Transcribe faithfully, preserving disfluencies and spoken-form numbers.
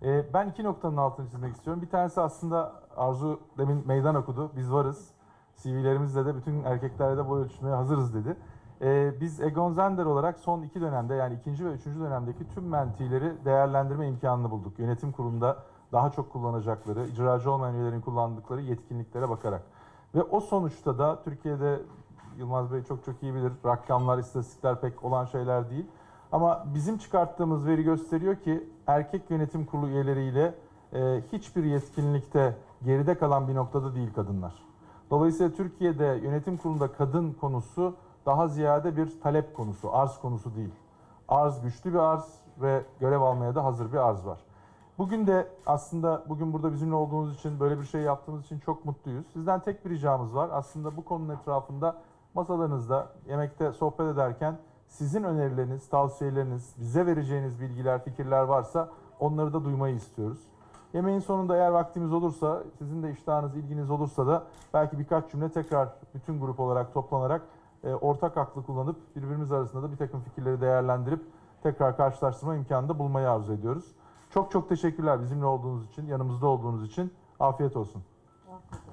Ee, ben iki noktanın altını çizmek istiyorum. Bir tanesi aslında Arzu demin meydan okudu. Biz varız. C V'lerimizle de bütün erkeklerle de boy ölçüşmeye hazırız dedi. Ee, biz Egon Zehnder olarak son iki dönemde yani ikinci ve üçüncü dönemdeki tüm mentileri değerlendirme imkanını bulduk. Yönetim kurulunda daha çok kullanacakları, icracı olmayan üyelerin kullandıkları yetkinliklere bakarak. Ve o sonuçta da Türkiye'de Yılmaz Bey çok çok iyi bilir. Rakamlar, istatistikler pek olan şeyler değil. Ama bizim çıkarttığımız veri gösteriyor ki erkek yönetim kurulu üyeleriyle e, hiçbir yetkinlikte geride kalan bir noktada değil kadınlar. Dolayısıyla Türkiye'de yönetim kurulunda kadın konusu daha ziyade bir talep konusu, arz konusu değil. Arz güçlü bir arz ve görev almaya da hazır bir arz var. Bugün de aslında bugün burada bizimle olduğunuz için, böyle bir şey yaptığımız için çok mutluyuz. Sizden tek bir ricamız var. Aslında bu konunun etrafında masalarınızda, yemekte sohbet ederken sizin önerileriniz, tavsiyeleriniz, bize vereceğiniz bilgiler, fikirler varsa onları da duymayı istiyoruz. Yemeğin sonunda eğer vaktimiz olursa, sizin de iştahınız, ilginiz olursa da belki birkaç cümle tekrar bütün grup olarak toplanarak e, ortak aklı kullanıp birbirimiz arasında da bir takım fikirleri değerlendirip tekrar karşılaştırma imkanı da bulmayı arzu ediyoruz. Çok çok teşekkürler bizimle olduğunuz için, yanımızda olduğunuz için. Afiyet olsun.